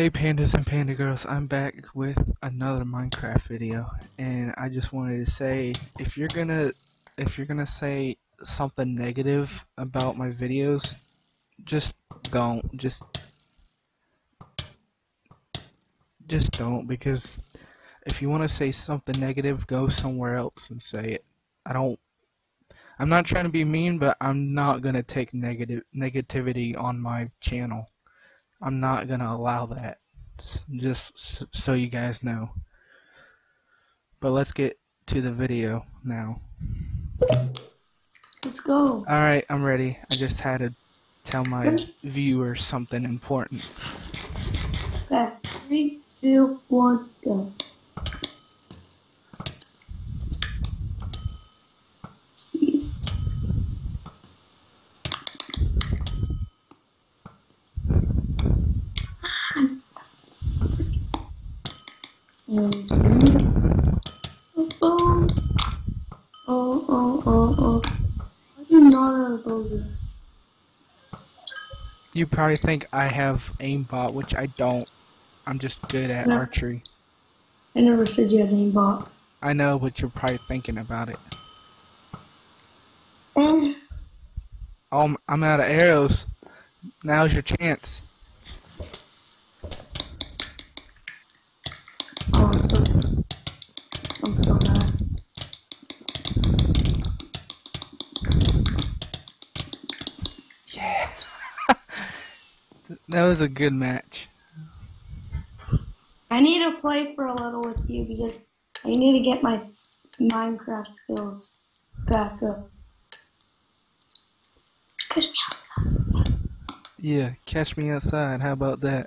Hey pandas and panda girls, I'm back with another Minecraft video, and I just wanted to say, if you're gonna say something negative about my videos, just don't, just don't, because if you want to say something negative, go somewhere else and say it. I'm not trying to be mean, but I'm not gonna take negativity on my channel. I'm not gonna allow that. Just so you guys know. But let's get to the video now. Let's go. Alright, I'm ready. I just had to tell my viewers something important. Okay, 3, 2, 1, go. Oh. I do not have a bogey. You probably think I have aimbot, which I don't. I'm just good at archery. I never said you had aimbot. I know, but you're probably thinking about it. Oh, I'm out of arrows. Now's your chance. I'm so bad. Yeah. That was a good match. I need to play for a little with you because I need to get my Minecraft skills back up. Catch me outside. Yeah, catch me outside. How about that?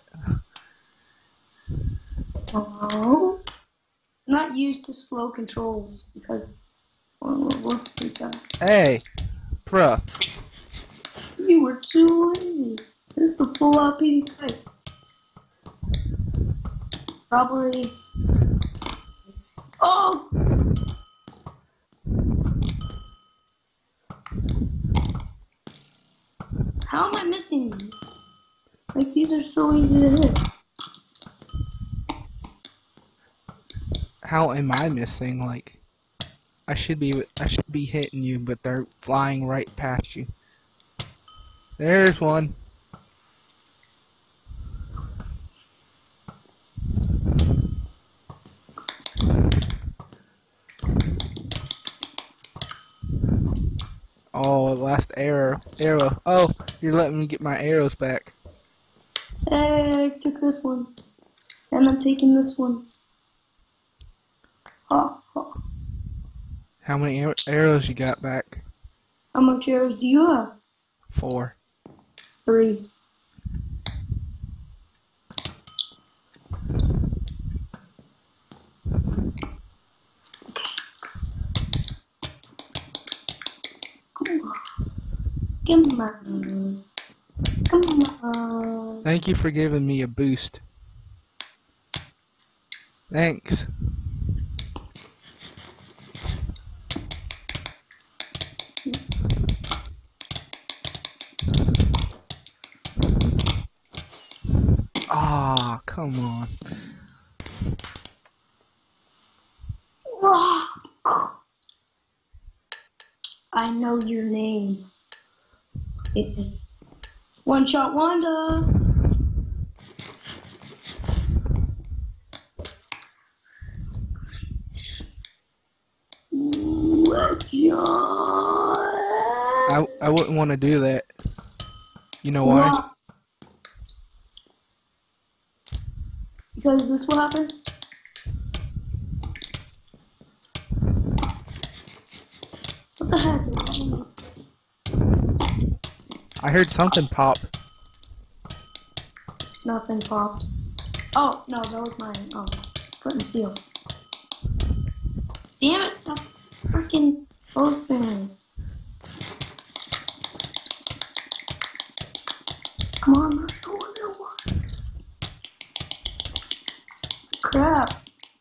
Oh. I'm not used to slow controls because what's pretty fast. Hey, bruh. You were too lazy. This is a full out PvP. Probably. Oh! How am I missing these? Like, these are so easy to hit. How am I missing? Like, I should be hitting you, but they're flying right past you. There's one. Oh, last arrow. Oh, you're letting me get my arrows back. Hey, I took this one. And I'm taking this one. Oh. How many arrows you got back? How much arrows do you have? 4. 3. Come on. Come on. Thank you for giving me a boost. Thanks. Ah, come on. I know your name. It is One Shot Wanda. I wouldn't want to do that. You know why? Because this will happen. What the heck? I heard something pop. Nothing popped. Oh, no, that was mine. Oh, flint and steel. Damn it, that freaking post thing. Come on, let's go underwater. Crap.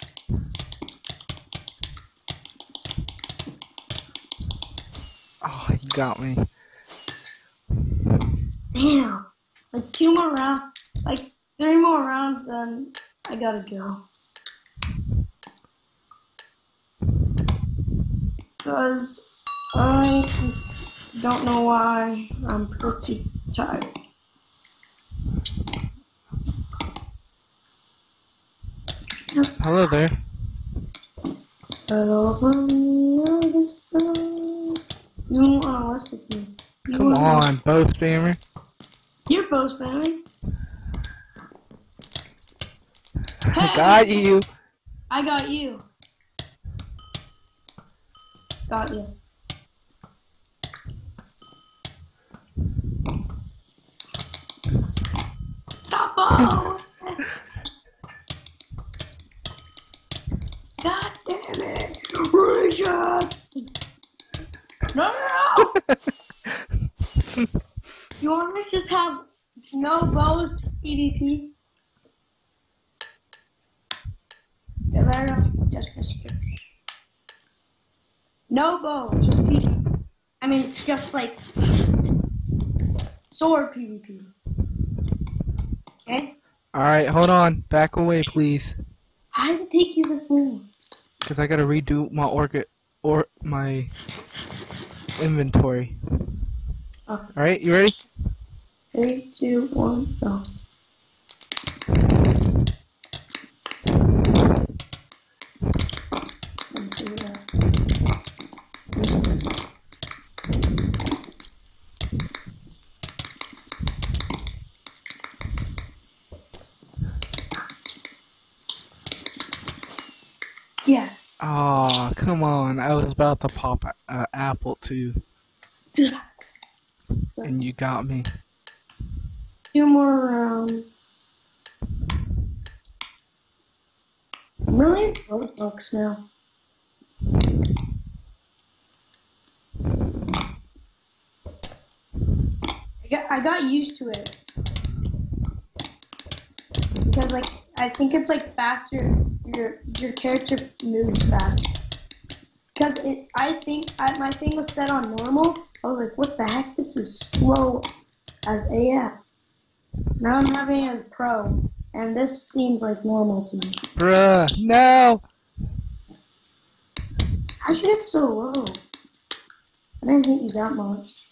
Oh, you got me. Damn. Like 2 more rounds. Like 3 more rounds, then I gotta go. Because I don't know why I'm pretty tired. Hello there. Hello from the other side. You don't want to listen to me. Come on, bow spammer. You're bow spamming. I got you. I got you. Got you. Stop! Oh! God damn it! Richard! No! You want me to just have no bows, just PvP? Yeah, there you go. Just no bows, just PvP. I mean, just like sword PvP. Okay? Alright, hold on. Back away, please. How does it take you this long? Because I gotta redo my inventory. Oh. Alright, you ready? 3, 2, 1, go. Let's see that. Yes. Aw, come on. I was about to pop apple too. And you got me. 2 more rounds. I'm really into Roblox now. I got used to it. Because like I think it's like faster. Your character moves faster. Because my thing was set on normal. I was like, what the heck? This is slow as AF. Now I'm having it as pro, and this seems like normal to me. Bruh, no! How'd you get so low? I didn't hit you that much.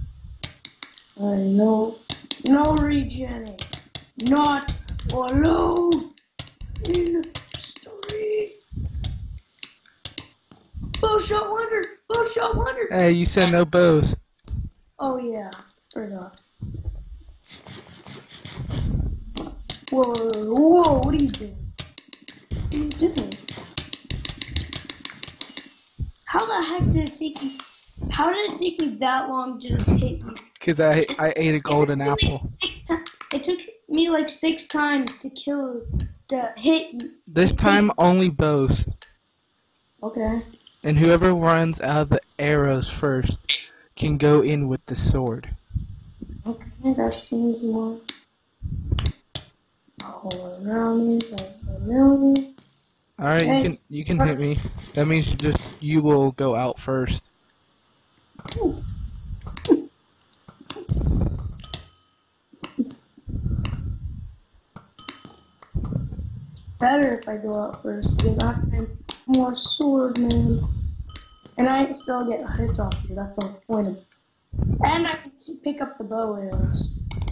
No regen. Not alone in the story. Bowshot wonder! Bowshot wonder! Hey, you said no bows. Oh yeah, forgot. Whoa, what are you doing? What are you doing? How the heck did it take you? How did it take me that long to just hit you? Because I ate a golden apple. It took me like 6 times to hit you. This time, only bows. Okay. And whoever runs out of the arrows first can go in with the sword. Okay, that seems more. Hold around me. Alright, Okay. you can hit me. That means you will go out first. Better if I go out first because I'm more swordman. And I still get hits off you, that's the whole point of it. And I can pick up the bow arrows.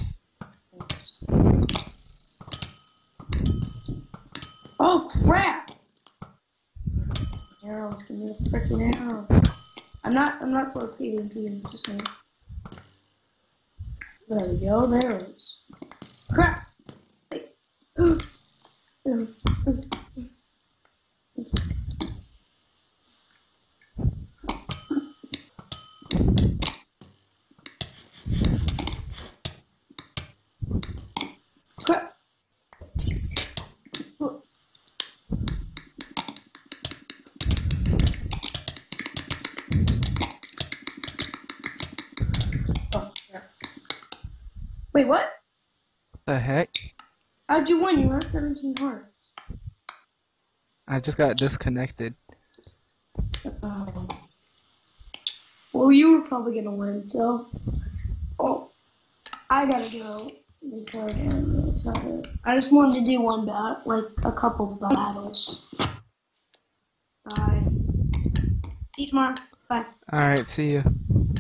Oh crap! Arrows, give me a freaking arrow. I'm not so PvP, just me. There we go, there it is. Crap! Wait. Crap! Oh, crap. Wait, what? What the heck? How'd you win? You had 17 hearts. I just got disconnected. Well, you were probably gonna win, so. Oh, I gotta go because Sorry. I just wanted to do one battle, like a couple battles. Bye. See you tomorrow. Bye. Alright, see ya.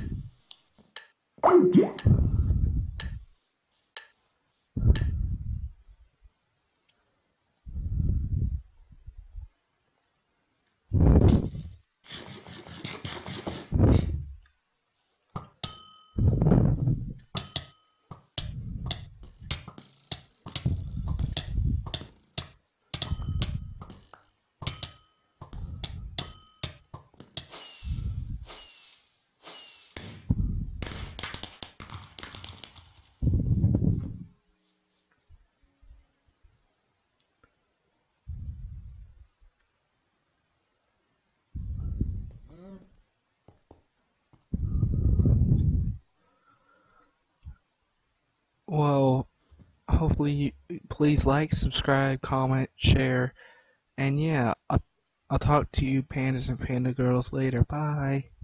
Well, hopefully, please like, subscribe, comment, share, and yeah, I'll talk to you pandas and panda girls later. Bye.